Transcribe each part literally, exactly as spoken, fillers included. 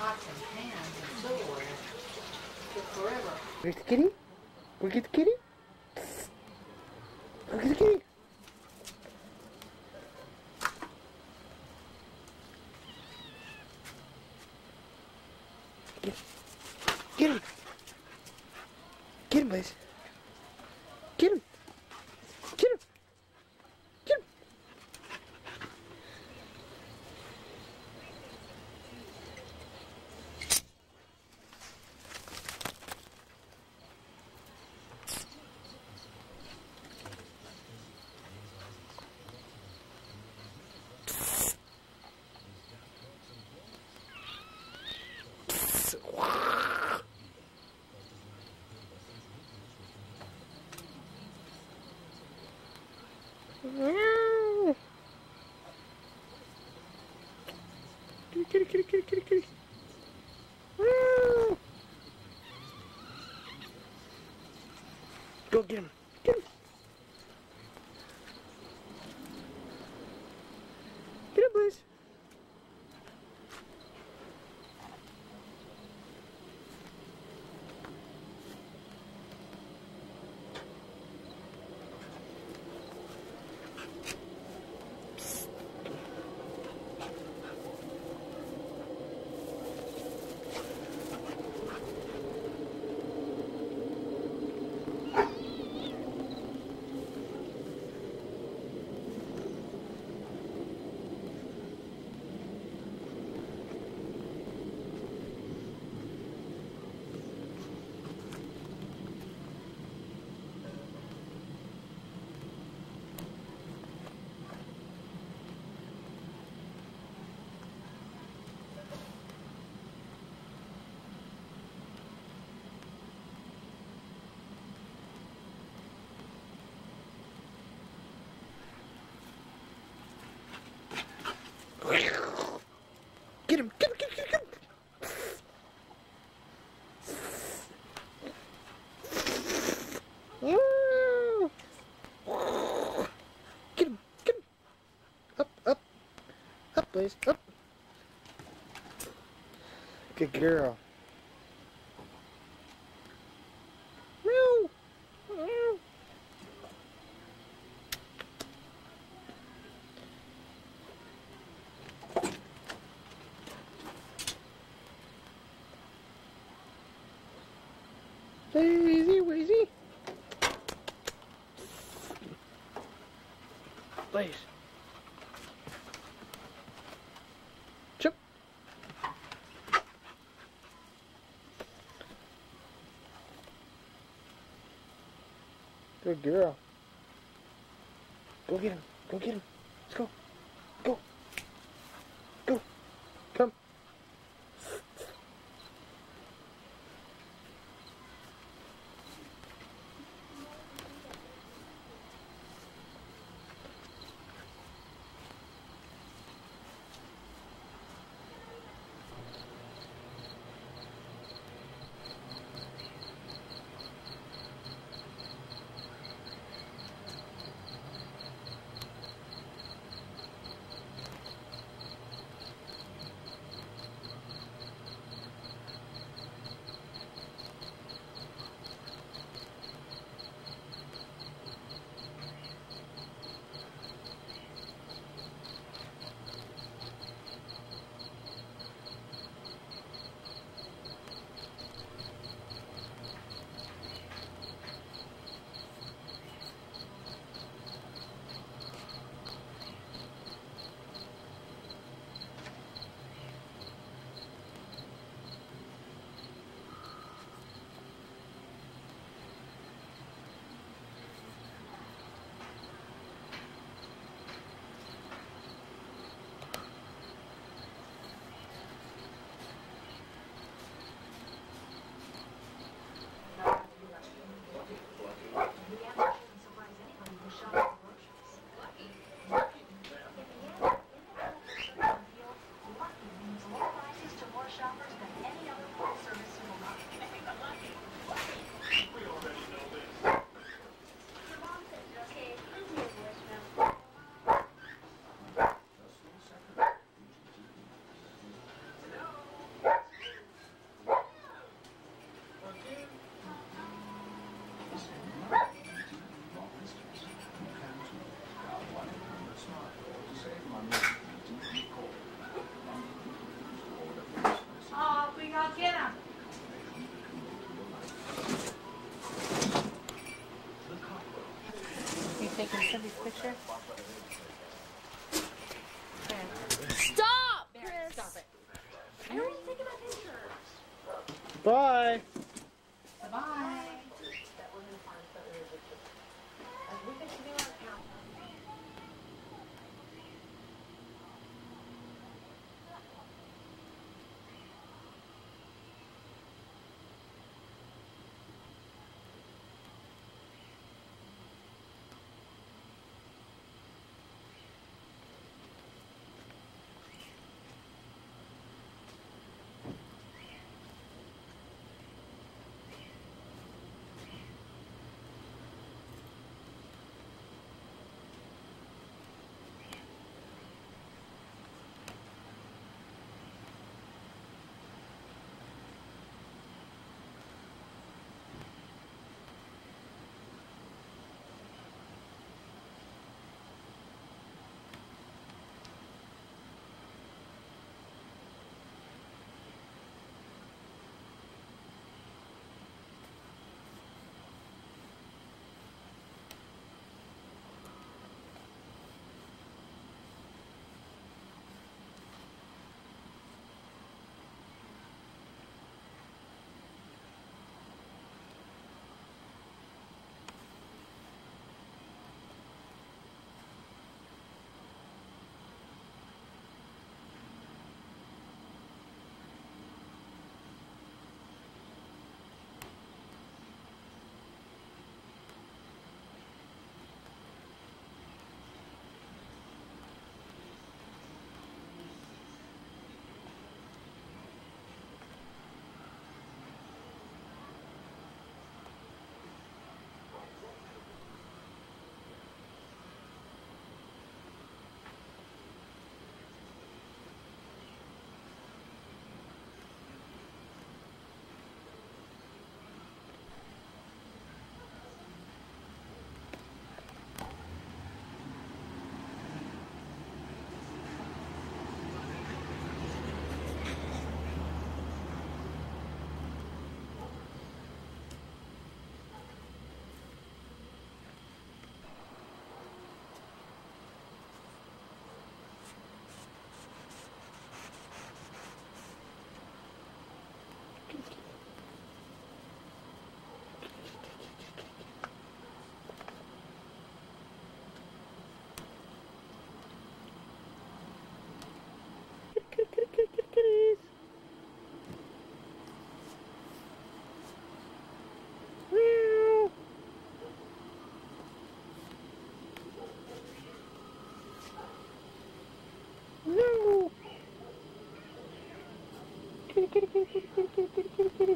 pots and pans and silverware. Took forever. Where's the kitty? Go get the kitty? Go get the kitty. Get, get him. Get him, boys. Get him. Get him. Get him. Kitty, kitty, kitty, kitty, kitty. Go get him. Get him. Get him, boys. Get him! Get him! Get him! Get him! Get him! Get him! Up! Up! Up, please! Up! Good girl. Meow! Meow! Lazy, lazy. Blaze. Chip. Good girl. Go get him. Go get him. Let's go. Go. Go. Come. Cindy's picture? Okay. Stop! Chris. Stop it. I already taken a picture. Bye. Bye. Kitties. Meow. No. Kitty, kitty, kitty, kitty, kitty, kitty, kitty, kitty, kitty.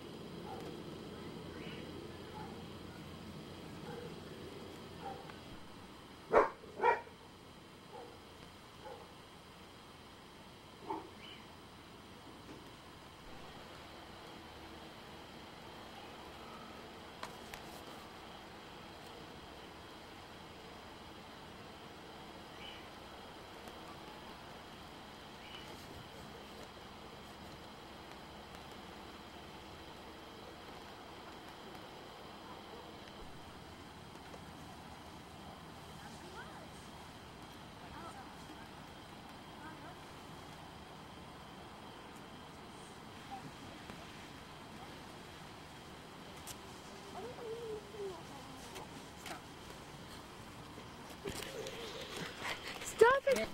Stop it!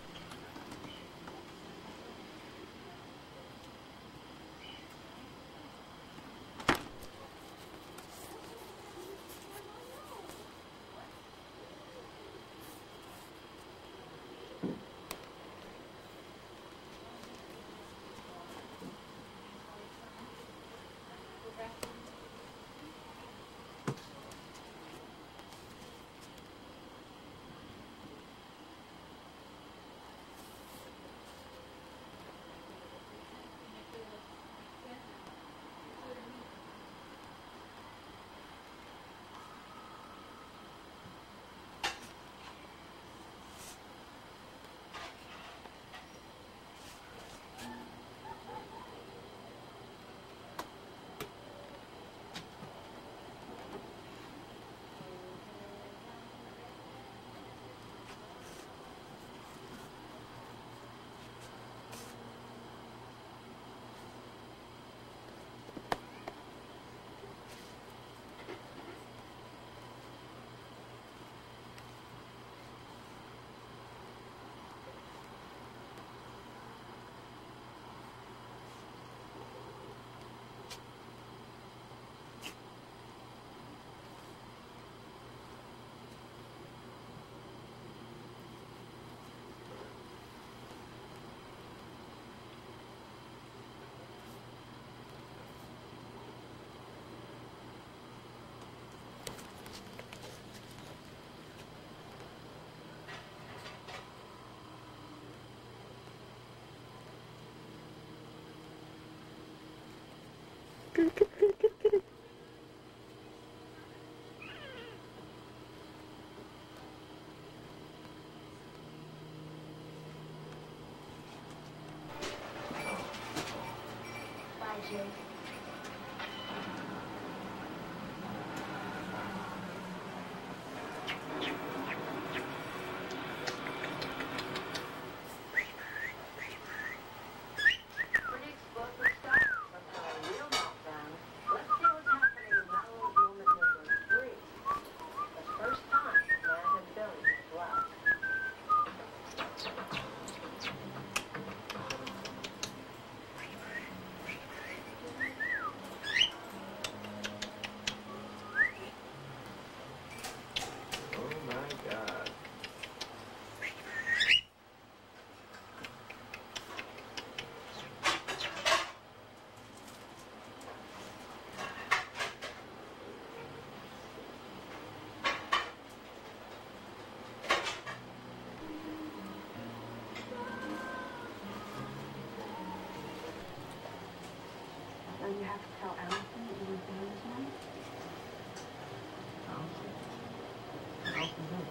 get it, get it, get it, get it. Bye, Jake. You have to tell Allison that you were there this morning? Allison? Allison who?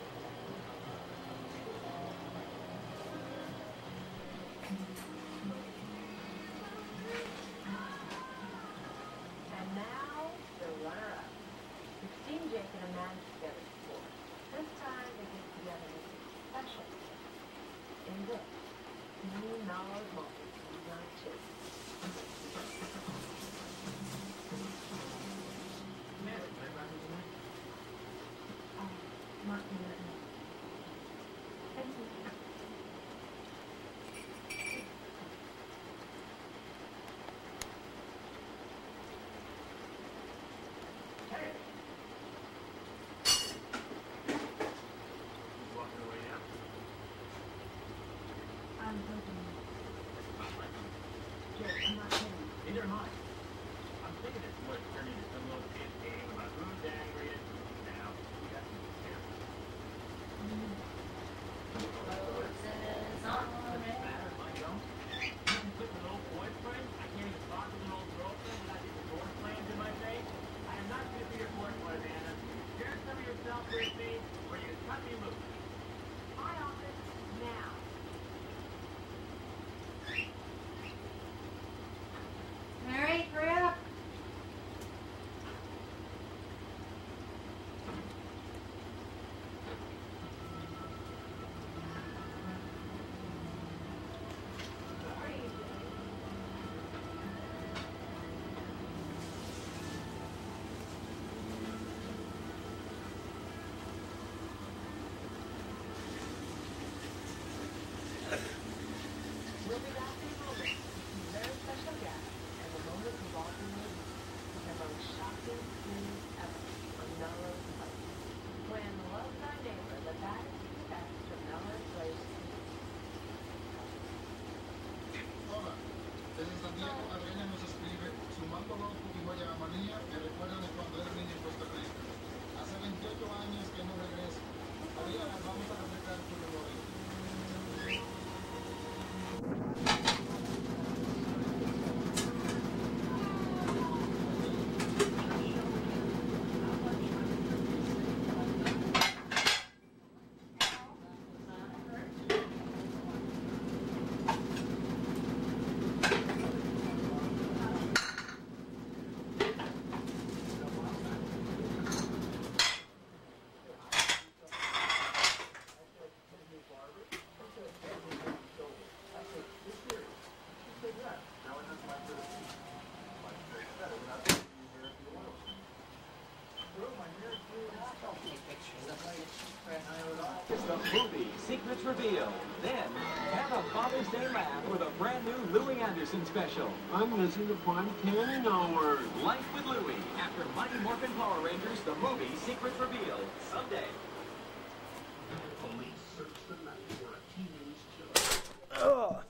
And now, the runner-up. You've seen Jake and Amanda together before. This time, they get together with something special. In this, new knowledge moment, you got two. Neither am I. I'm thinking it's what turning into some little kid game about who's angry and who's now. We got to be careful. Roses on Doesn't matter if I don't. You can quit with an old boyfriend. I can't even talk with an old girlfriend without getting door slams in my face. I am not fit for your boyfriend, Anna. Share some of yourself with me, or you can cut me loose. My office, now. Mary, hurry up. We'll be back in a moment. A very special guest, and the moment we've all been waiting. The most shocking news ever on Melrose Place. When Love Thy Neighbor, the baddest of the best from Melrose Place. Hola, desde Santiago Adriana nos escribe, sumándolo un poquito a María, me recuerdan de cuando era niña en Costa Rica. Hace veintiocho años que no regreso. Adriana, vamos a reflejar tu memoria. The movie Secrets Revealed. Then, have a Father's Day laugh with a brand new Louis Anderson special. I'm missing the Prime Cannon hour. Life with Louis. After Mighty Morphin Power Rangers, the movie Secrets Revealed. Someday. Police search the night for a teenage killer. Ugh.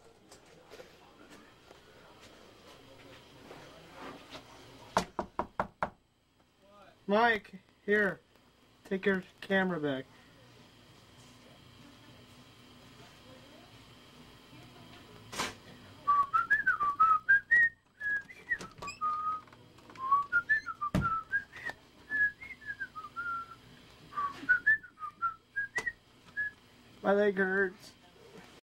Mike, here. Take your camera back. My leg hurts.